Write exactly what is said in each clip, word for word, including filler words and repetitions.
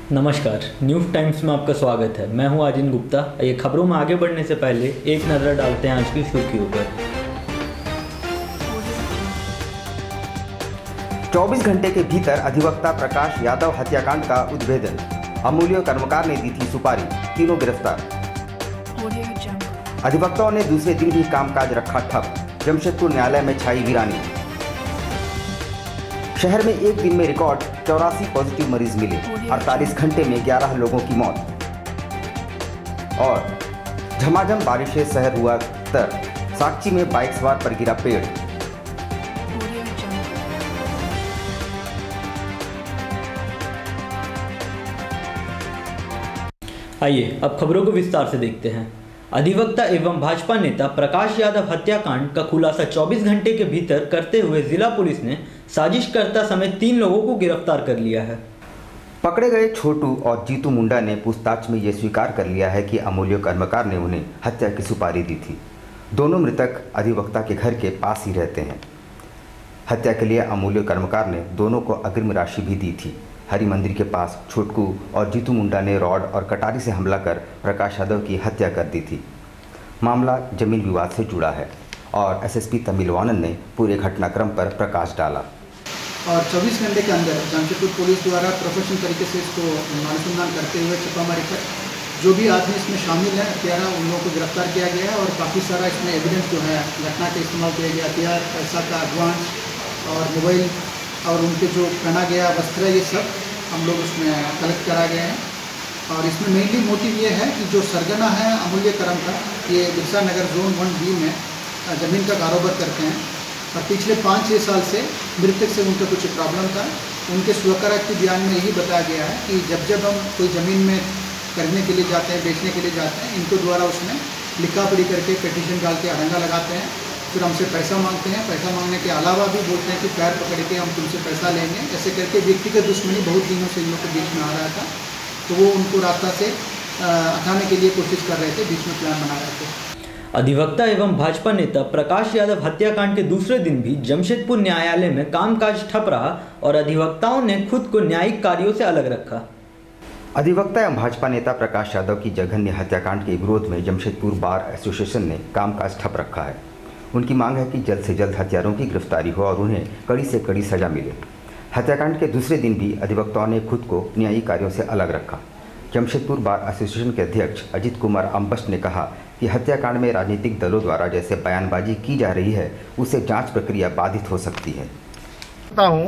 नमस्कार, news times में आपका स्वागत है। मैं हूं आजिन गुप्ता। ये खबरों में आगे बढ़ने से पहले एक नज़र डालते हैं आज की सुर्खियों पर। चौबीस घंटे के भीतर अधिवक्ता प्रकाश यादव हत्याकांड का उद्भेदन, अमूल्य कर्मकार ने दी थी सुपारी, तीनों गिरफ्तार। अधिवक्ताओं ने दूसरे दिन भी कामकाज रखा ठप, जमशेदपुर न्यायालय में छाई वीरानी। शहर में एक दिन में रिकॉर्ड चौरासी पॉजिटिव मरीज मिले, अड़तालीस घंटे में ग्यारह लोगों की मौत। और झमाझम बारिश से शहर हुआ तर, साक्षी में बाइक सवार पर गिरा पेड़। आइए अब खबरों को विस्तार से देखते हैं। अधिवक्ता एवं भाजपा नेता प्रकाश यादव हत्याकांड का खुलासा चौबीस घंटे के भीतर करते हुए जिला पुलिस ने साजिशकर्ता समेत तीन लोगों को गिरफ्तार कर लिया है। पकड़े गए छोटू और जीतू मुंडा ने पूछताछ में ये स्वीकार कर लिया है कि अमूल्य कर्मकार ने उन्हें हत्या की सुपारी दी थी। दोनों मृतक अधिवक्ता के घर के पास ही रहते हैं। हत्या के लिए अमूल्य कर्मकार ने दोनों को अग्रिम राशि भी दी थी। हरि मंदिर के पास छोटकू और जीतू मुंडा ने रॉड और कटारी से हमला कर प्रकाश यादव की हत्या कर दी थी। मामला जमीन विवाद से जुड़ा है और एसएसपी तमिलवानन ने पूरे घटनाक्रम पर प्रकाश डाला। और चौबीस घंटे के अंदर जमशेदपुर पुलिस द्वारा प्रोफेशनल तरीके से इसको अनुसंधान करते हुए छापामारी कर जो भी आदमी इसमें शामिल है हत्यारा उन लोगों को गिरफ्तार किया गया है। और काफ़ी सारा इसमें एविडेंस जो है घटना का इस्तेमाल किया गया, हथियार, पैसा का एडवांस और मोबाइल और उनके जो पहना गया वस्त्र, ये सब हम लोग उसमें कलेक्ट करा गए हैं। और इसमें मेनली मोटिव ये है कि जो सरगना है अमूल्य कर्म का, ये Birsa Nagar zone one B में ज़मीन का कारोबार करते हैं और पिछले पाँच छः साल से मृतक से उनका कुछ प्रॉब्लम था। उनके स्वकरा के बयान में यही बताया गया है कि जब जब हम कोई ज़मीन में खरीदने के लिए जाते हैं, बेचने के लिए जाते हैं, इनको द्वारा उसमें लिखा पढ़ी करके पिटीशन डाल के अड़ंगा लगाते हैं, फिर हमसे पैसा मांगते हैं। पैसा मांगने के अलावा भी बोलते हैं कि पैर पकड़ के हम तुमसे पैसा लेंगे। ऐसे करके व्यक्तिगत दुश्मनी बहुत दिनों से इन लोगों के बीच में आ रहा था, तो वो उनको रास्ता से हटाने के लिए कोशिश कर रहे थे, बीच में प्लान बना रहे थे। अधिवक्ता एवं भाजपा नेता प्रकाश यादव हत्याकांड के दूसरे दिन भी जमशेदपुर न्यायालय में कामकाज ठप रहा और अधिवक्ताओं ने खुद को न्यायिक कार्यों से अलग रखा। अधिवक्ता एवं भाजपा नेता प्रकाश यादव की जघन्य हत्याकांड के विरोध में जमशेदपुर बार एसोसिएशन ने कामकाज ठप रखा है। उनकी मांग है कि जल्द से जल्द हत्यारों की गिरफ्तारी हो और उन्हें कड़ी से कड़ी सजा मिले। हत्याकांड के दूसरे दिन भी अधिवक्ताओं ने खुद को न्यायिक कार्यों से अलग रखा। जमशेदपुर बार एसोसिएशन के अध्यक्ष अजित कुमार अम्बस्ट ने कहा कि हत्याकांड में राजनीतिक दलों द्वारा जैसे बयानबाजी की जा रही है, उससे जांच प्रक्रिया बाधित हो सकती है। हूं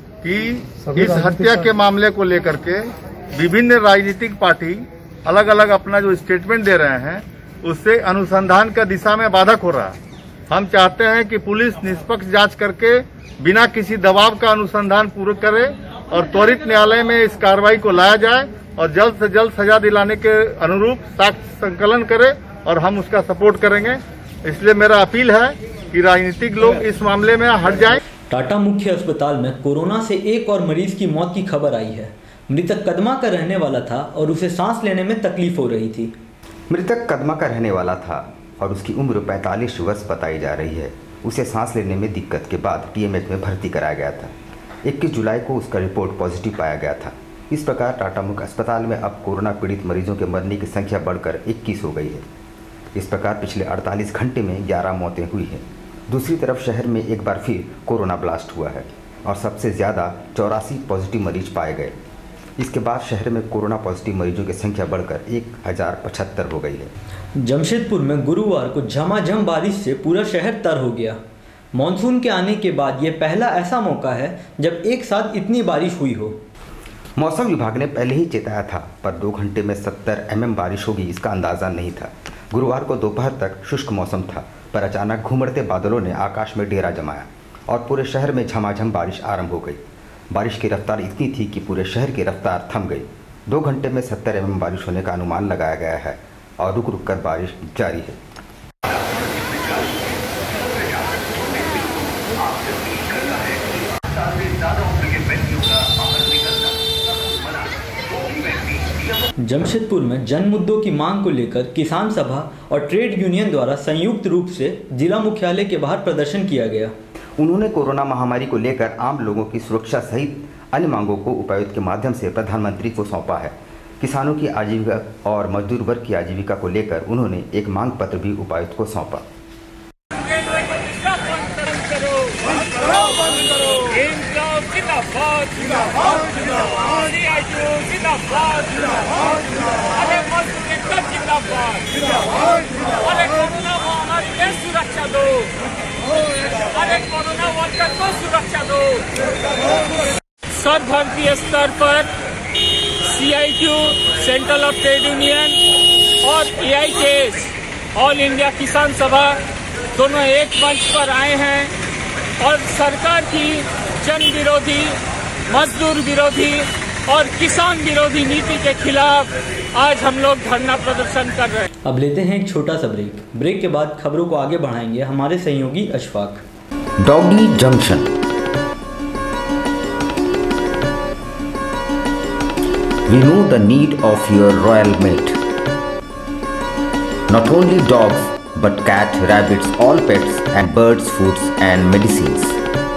कि इस हत्या के मामले को लेकर के विभिन्न राजनीतिक पार्टी अलग अलग अपना जो स्टेटमेंट दे रहे हैं, उससे अनुसंधान का दिशा में बाधक हो रहा है। हम चाहते हैं कि पुलिस निष्पक्ष जांच करके बिना किसी दबाव का अनुसंधान पूरा करे और त्वरित न्यायालय में इस कार्रवाई को लाया जाए और जल्द से जल्द सजा दिलाने के अनुरूप साक्ष्य संकलन करे और हम उसका सपोर्ट करेंगे। इसलिए मेरा अपील है कि राजनीतिक लोग इस मामले में हट जाएं। टाटा मुख्य अस्पताल में कोरोना से एक और मरीज की मौत की खबर आई है। मृतक कदमा का रहने वाला था और उसे सांस लेने में तकलीफ हो रही थी। मृतक कदमा का रहने वाला था और उसकी उम्र पैंतालीस वर्ष बताई जा रही है। उसे सांस लेने में दिक्कत के बाद टीएमएच में भर्ती कराया गया था। इक्कीस जुलाई को उसका रिपोर्ट पॉजिटिव पाया गया था। इस प्रकार टाटा मुख्य अस्पताल में अब कोरोना पीड़ित मरीजों के मरने की संख्या बढ़कर इक्कीस हो गई है। इस प्रकार पिछले अड़तालीस घंटे में ग्यारह मौतें हुई हैं। दूसरी तरफ शहर में एक बार फिर कोरोना ब्लास्ट हुआ है और सबसे ज़्यादा चौरासी पॉजिटिव मरीज पाए गए। इसके बाद शहर में कोरोना पॉजिटिव मरीजों की संख्या बढ़कर एक हज़ार पचहत्तर हो गई है। जमशेदपुर में गुरुवार को झमाझम बारिश से पूरा शहर तर हो गया। मॉनसून के आने के बाद ये पहला ऐसा मौका है जब एक साथ इतनी बारिश हुई हो। मौसम विभाग ने पहले ही चेताया था, पर दो घंटे में सत्तर एम एम बारिश होगी इसका अंदाज़ा नहीं था। गुरुवार को दोपहर तक शुष्क मौसम था, पर अचानक घुमड़ते बादलों ने आकाश में डेरा जमाया और पूरे शहर में झमाझम बारिश आरंभ हो गई। बारिश की रफ्तार इतनी थी कि पूरे शहर की रफ्तार थम गई। दो घंटे में सत्तर एम एम बारिश होने का अनुमान लगाया गया है और रुक रुक कर बारिश जारी है। जमशेदपुर में जन मुद्दों की मांग को लेकर किसान सभा और ट्रेड यूनियन द्वारा संयुक्त रूप से जिला मुख्यालय के बाहर प्रदर्शन किया गया। उन्होंने कोरोना महामारी को लेकर आम लोगों की सुरक्षा सहित अन्य मांगों को उपायुक्त के माध्यम से प्रधानमंत्री को सौंपा है। किसानों की आजीविका और मजदूर वर्ग की आजीविका को लेकर उन्होंने एक मांग पत्र भी उपायुक्त को सौंपा। अरे कोरोना महामारी में सुरक्षा दो, अरे कोरोना वर्कर को सुरक्षा दो। सर्वभारतीय स्तर पर C I T U, central of trade union और ए आई के एस, ऑल इंडिया किसान सभा दोनों एक मंच पर आए हैं और सरकार की जन विरोधी, मजदूर विरोधी और किसान विरोधी नीति के खिलाफ आज हम लोग धरना प्रदर्शन कर रहे हैं। अब लेते हैं एक छोटा सा ब्रेक। ब्रेक के बाद खबरों को आगे बढ़ाएंगे हमारे सहयोगी Ashfaq. Doggy junction. We know the need of your royal mate. Not only dogs, but cat, rabbits, all pets and birds, foods and medicines.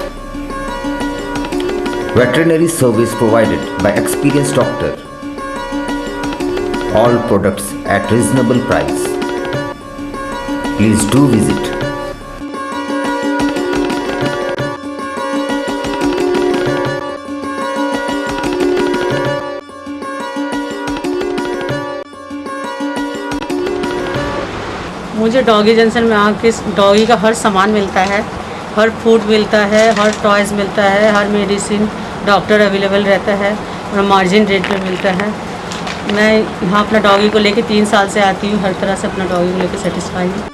Veterinary service provided by experienced doctor. All products at reasonable price. Please do visit. मुझे doggy junction में आके doggy का हर सामान मिलता है, हर food मिलता है, हर toys मिलता है, हर मेडिसिन, डॉक्टर अवेलेबल रहता है और मार्जिन रेट में मिलता है। मैं यहाँ अपना डॉगी को लेके तीन साल से आती हूँ, हर तरह से अपना डॉगी को लेके सेटिस्फाई हूँ।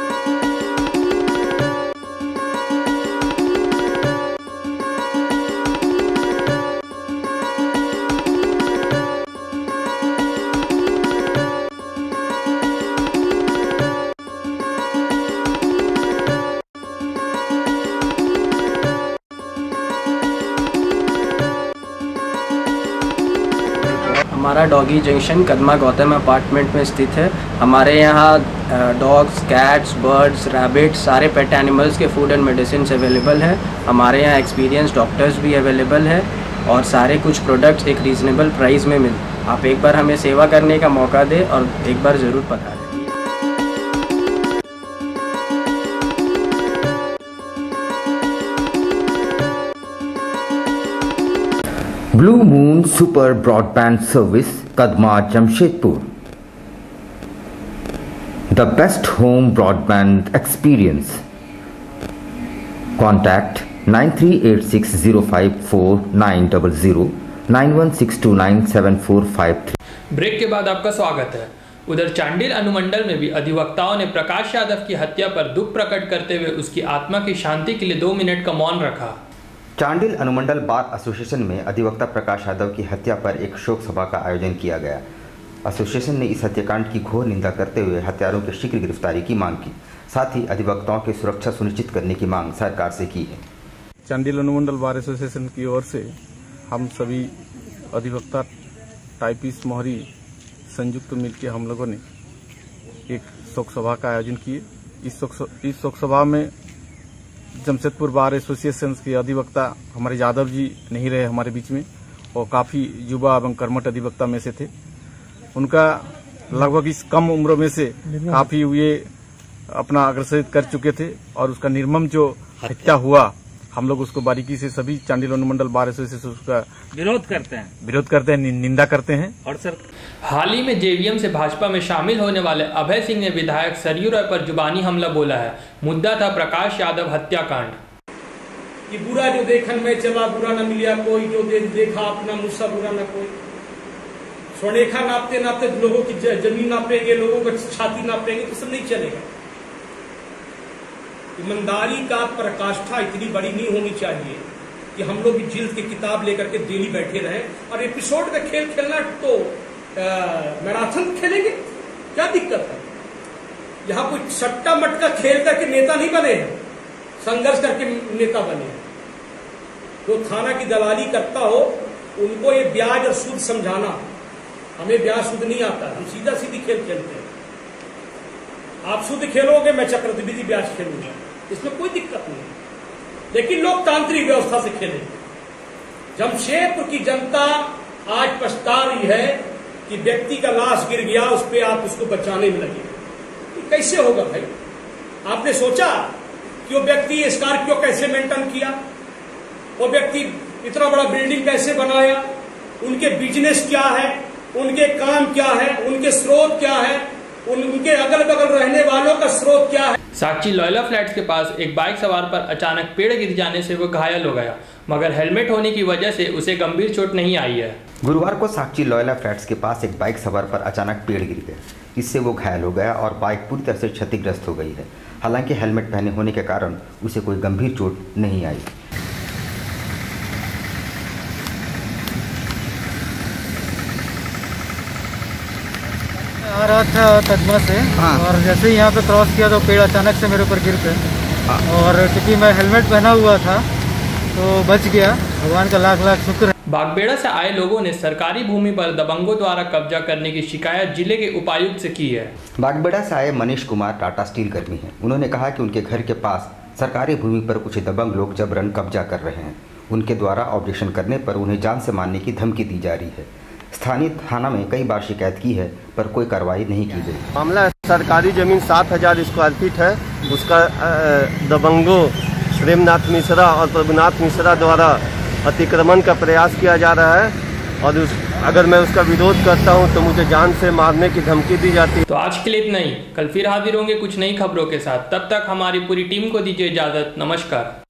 हमारा doggy junction Kadma Gautam apartment में स्थित है। हमारे यहाँ डॉग्स, कैट्स, बर्ड्स, रैबिट, सारे पेट एनिमल्स के फूड एंड मेडिसिन अवेलेबल है। हमारे यहाँ एक्सपीरियंस डॉक्टर्स भी अवेलेबल है और सारे कुछ प्रोडक्ट्स एक रीज़नेबल प्राइस में मिल। आप एक बार हमें सेवा करने का मौका दें और एक बार ज़रूर पधारें। Blue moon super broadband service, Kadma Jamshedpur. The best home broadband experience. Contact nine three eight six zero five four nine double zero nine one six two nine seven four five three. Break के बाद आपका स्वागत है। उधर चांडिल अनुमंडल में भी अधिवक्ताओं ने प्रकाश यादव की हत्या पर दुख प्रकट करते हुए उसकी आत्मा की शांति के लिए दो मिनट का मौन रखा। चांडिल अनुमंडल बार एसोसिएशन में अधिवक्ता प्रकाश यादव की हत्या पर एक शोक सभा का आयोजन किया गया। एसोसिएशन ने इस हत्याकांड की घोर निंदा करते हुए हत्यारों की शीघ्र गिरफ्तारी की मांग की। साथ ही अधिवक्ताओं की सुरक्षा सुनिश्चित करने की मांग सरकार से की है। चांडिल अनुमंडल बार एसोसिएशन की ओर से हम सभी अधिवक्ता, टाइपिस्ट, मोहरी संयुक्त मिलकर हम लोगों ने एक शोक सभा का आयोजन किए। इस शोक इस शोक सभा में जमशेदपुर बार एसोसिएशन के अधिवक्ता हमारे यादव जी नहीं रहे हमारे बीच में, और काफ़ी युवा एवं कर्मठ अधिवक्ता में से थे। उनका लगभग इस कम उम्र में से काफ़ी वे अपना अग्रसर कर चुके थे और उसका निर्मम जो हत्या हुआ, हम लोग उसको बारीकी से सभी चांडिल अनुमंडल बार एसोसिएशन उसका विरोध करते हैं विरोध करते हैं, निंदा करते हैं। और सर हाल ही में जे वी एम से भाजपा में शामिल होने वाले अभय सिंह ने विधायक सरयू राय पर जुबानी हमला बोला है। मुद्दा था प्रकाश यादव हत्याकांड। ये बुरा जो देखन में चला, बुरा न मिलिया कोई, जो दे, देखा अपना मुझसा बुरा न कोई। स्वर्णरेखा नापते नापते लोगों की जमीन नापेंगे, लोगों की छाती नापेंगे, तो सब नहीं चलेगा। ईमानदारी का पराकाष्ठा इतनी बड़ी नहीं होनी चाहिए कि हम लोग जिल्द की किताब लेकर के डेली बैठे रहें और एपिसोड का खेल खेलना तो मैराथन खेलेंगे, क्या दिक्कत है? यहाँ कोई सट्टा मटका खेल करके नेता नहीं बने हैं, संघर्ष करके नेता बने हैं। जो थाना की दलाली करता हो उनको ये ब्याज और सूद समझाना, हमें ब्याज सूद नहीं आता, हम सीधा सीधी खेल खेलते हैं। आप सूद खेलोगे, मैं चक्रवृद्धि ब्याज खेलूंगा, इसमें कोई दिक्कत नहीं है, लेकिन लोकतांत्रिक व्यवस्था से खेलेंगे। जमशेदपुर की जनता आज पछता रही है कि व्यक्ति का लाश गिर गया, उस पर आप उसको बचाने में लगे। तो कैसे होगा भाई? आपने सोचा कि वो व्यक्ति स्कॉर्पियो कैसे मेंटेन किया, वो व्यक्ति इतना बड़ा बिल्डिंग कैसे बनाया, उनके बिजनेस क्या है, उनके काम क्या है, उनके स्रोत क्या है, उन, उनके अगल बगल रहने वालों का स्रोत क्या है। साक्षी लॉयला फ्लैट्स के पास एक बाइक सवार पर अचानक पेड़ गिर जाने से वो घायल हो गया, मगर हेलमेट होने की वजह से उसे गंभीर चोट नहीं आई है। गुरुवार को साक्षी लॉयला फ्लैट्स के पास एक बाइक सवार पर अचानक पेड़ गिर गया, इससे वो घायल हो गया और बाइक पूरी तरह से क्षतिग्रस्त हो गई है। हालांकि हेलमेट पहने होने के कारण उसे कोई गंभीर चोट नहीं आई। आ रहा था कदमा से, हाँ। और जैसे ही यहाँ पे क्रॉस किया तो पेड़ अचानक से मेरे ऊपर गिर पे, हाँ। और क्योंकि मैं हेलमेट पहना हुआ था तो बच गया, भगवान का लाख लाख शुक्र है। बागबेड़ा से आए लोगों ने सरकारी भूमि पर दबंगों द्वारा कब्जा करने की शिकायत जिले के उपायुक्त से की है। बागबेड़ा से आए मनीष कुमार टाटा स्टील कर्मी हैं। उन्होंने कहा कि उनके घर के पास सरकारी भूमि पर कुछ दबंग लोग जबरन कब्जा कर रहे हैं। उनके द्वारा ऑब्जेक्शन करने पर उन्हें जान से मारने की धमकी दी जा रही है। स्थानीय थाना में कई बार शिकायत की है पर कोई कार्रवाई नहीं की गई। मामला सरकारी जमीन सात हजार स्क्वायर फीट है, उसका दबंगों प्रेमनाथ मिश्रा और प्रभुनाथ मिश्रा द्वारा अतिक्रमण का प्रयास किया जा रहा है और उस, अगर मैं उसका विरोध करता हूं तो मुझे जान से मारने की धमकी दी जाती है। तो आज के लिए इतना ही, कल फिर हाजिर होंगे कुछ नई खबरों के साथ। तब तक हमारी पूरी टीम को दीजिए इजाजत। नमस्कार।